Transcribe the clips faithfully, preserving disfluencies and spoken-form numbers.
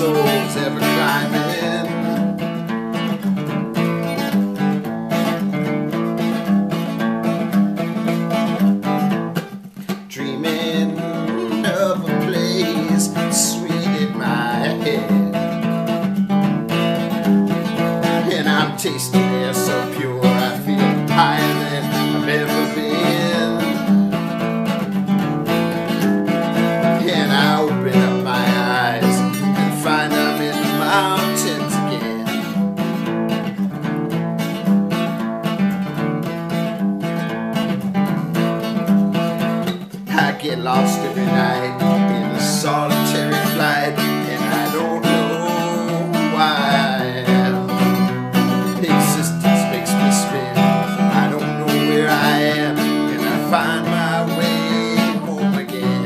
souls ever climbing. Dreaming of a place sweet in my head, and I'm tasting air so pure I feel higher than I've ever been. And I open up my eyes and find I'm in the mountains again. I get lost every night in a solitary flight, and I don't know why. Existence makes me spin. I don't know where I am, and I find my way home again.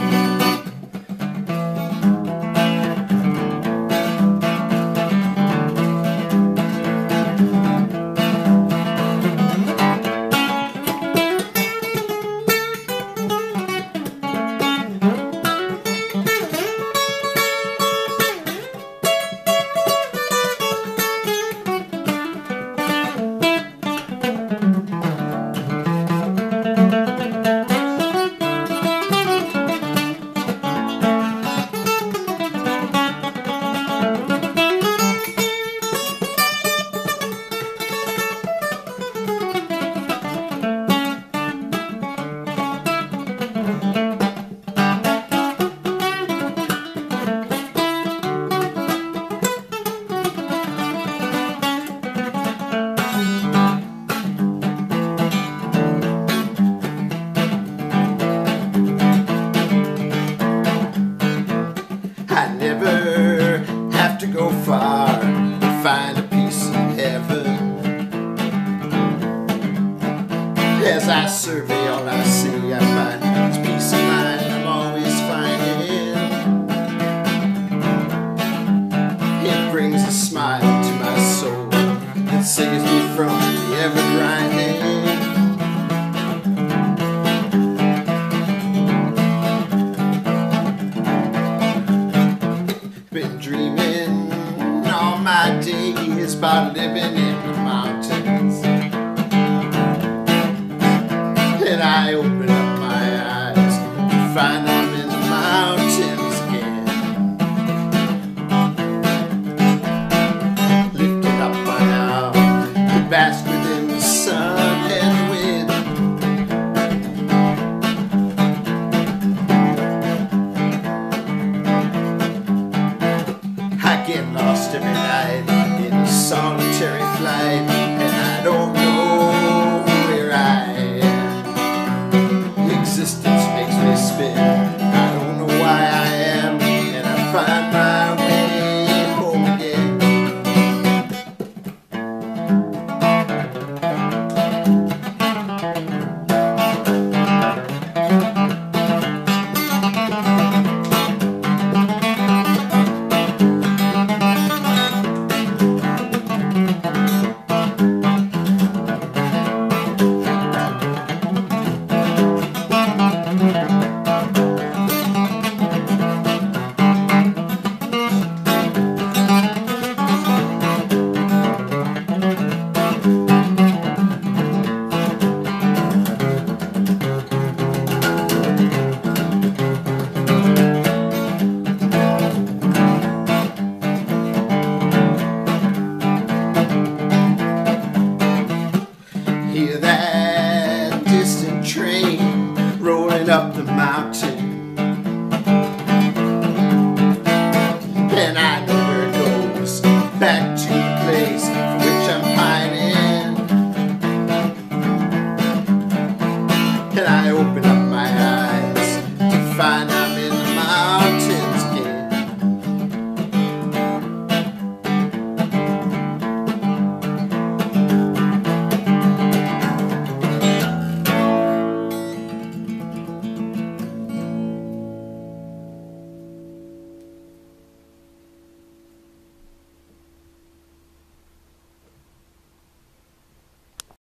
I never have to go far to find a piece of heaven. As I survey all I see, I find this peace of mind I'm always finding. It brings a smile to my soul and saves me from the ever-grinding. Been dreaming all my days about living in the mountains, and I open up my eyes and find I'm in the mountains again. Lifted up by now to bask within the sun and wind. I get lost every night in a solitary flight, and I don't